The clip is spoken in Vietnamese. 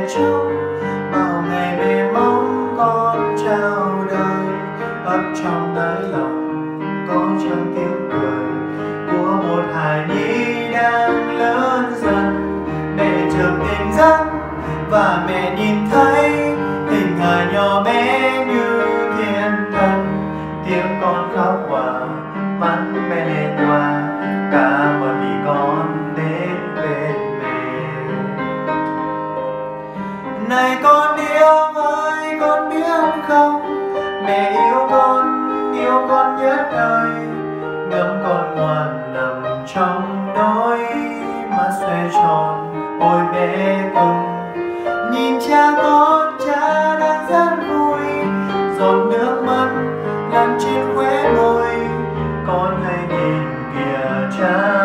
trong bao ngày mẹ mong con chào đời. Ấp trong đáy lòng có trong tiếng cười của một hài nhi đang lớn dần. Mẹ chợt tỉnh giấc và mẹ nhìn thấy hình hài nhỏ bé như thiên thần. Tiếng con khóc hòa mắt mẹ lên hoa, cảm ơn vì con đến bên mẹ. Này con yêu ơi, con biết không, mẹ yêu con nhất đời. Ngắm con ngoan nằm trong đôi mắt xoe tròn, ôi bé cưng. Nhìn cha con, cha đang rất vui, giọt nước mắt lăn trên khóe môi. Con hãy nhìn kìa cha